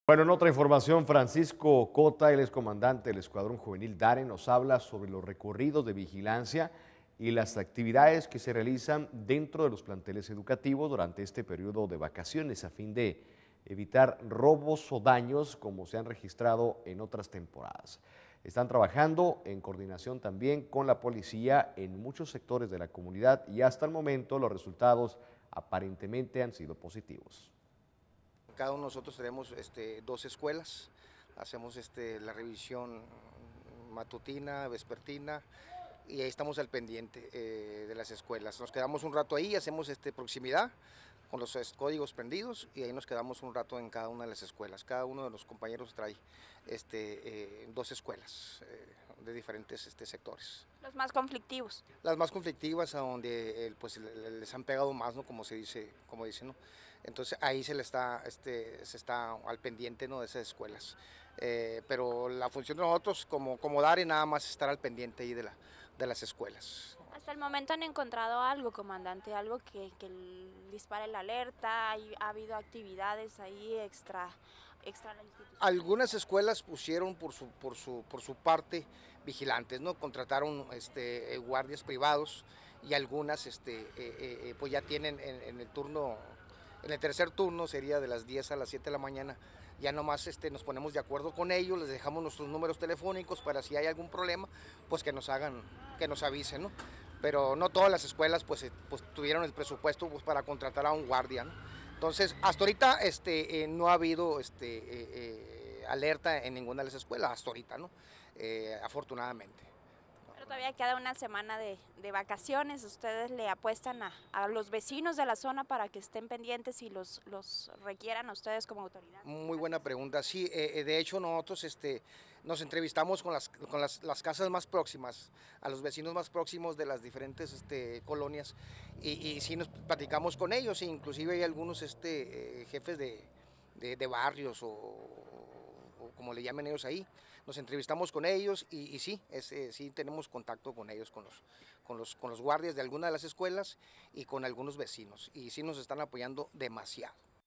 Bueno, en otra información, Francisco Cota, el excomandante del Escuadrón Juvenil DARE, nos habla sobre los recorridos de vigilancia y las actividades que se realizan dentro de los planteles educativos durante este periodo de vacaciones a fin de evitar robos o daños como se han registrado en otras temporadas. Están trabajando en coordinación también con la policía en muchos sectores de la comunidad y hasta el momento los resultados aparentemente han sido positivos. Cada uno de nosotros tenemos dos escuelas, hacemos la revisión matutina, vespertina, y ahí estamos al pendiente de las escuelas. Nos quedamos un rato ahí, hacemos proximidad con los códigos prendidos y ahí nos quedamos un rato en cada una de las escuelas. Cada uno de los compañeros trae dos escuelas de diferentes sectores. Los más conflictivos. Las más conflictivas, a donde pues, les han pegado más, ¿no? Como dice, ¿no? Entonces ahí se está al pendiente, ¿no? De esas escuelas. Pero la función de nosotros como DARE nada más estar al pendiente ahí de las escuelas. Hasta el momento han encontrado algo, comandante, algo que dispare la alerta, ha habido actividades ahí extra la institución. Algunas escuelas pusieron por su parte vigilantes, ¿no? Contrataron guardias privados y algunas pues ya tienen en el turno, en el tercer turno sería de las 10 a las 7 de la mañana, ya nomás nos ponemos de acuerdo con ellos, les dejamos nuestros números telefónicos para si hay algún problema, pues que nos avisen, ¿no? Pero no todas las escuelas pues tuvieron el presupuesto pues, para contratar a un guardia, ¿no? Entonces, hasta ahorita no ha habido alerta en ninguna de las escuelas, hasta ahorita, ¿no? Afortunadamente. Pero todavía queda una semana de vacaciones, ustedes le apuestan a los vecinos de la zona para que estén pendientes y los requieran a ustedes como autoridad. Muy buena pregunta, sí, de hecho nosotros nos entrevistamos con las casas más próximas, a los vecinos más próximos de las diferentes colonias y sí nos platicamos con ellos, e inclusive hay algunos jefes de barrios o como le llamen ellos ahí, nos entrevistamos con ellos y sí, sí tenemos contacto con ellos, con los guardias de alguna de las escuelas y con algunos vecinos y sí nos están apoyando demasiado.